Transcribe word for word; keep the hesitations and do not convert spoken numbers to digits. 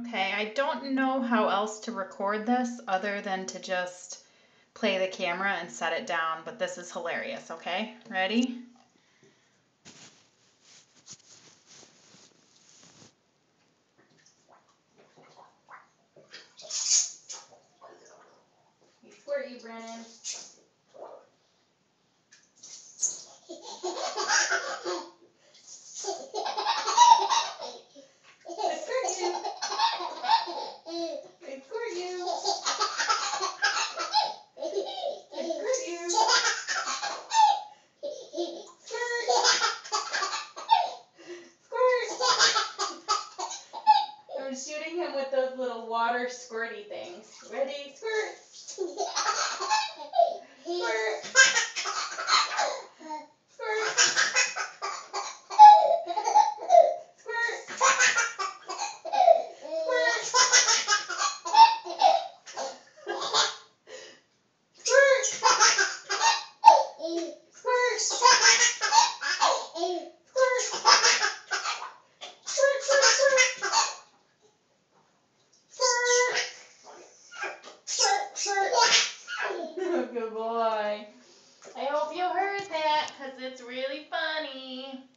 Okay, I don't know how else to record this other than to just play the camera and set it down, but this is hilarious, okay? Ready? You squirt you, Brennan. I'm shooting him with those little water squirty things. Ready? Squirt! Squirt! Squirt! Squirt! Good boy. I hope you heard that because it's really funny.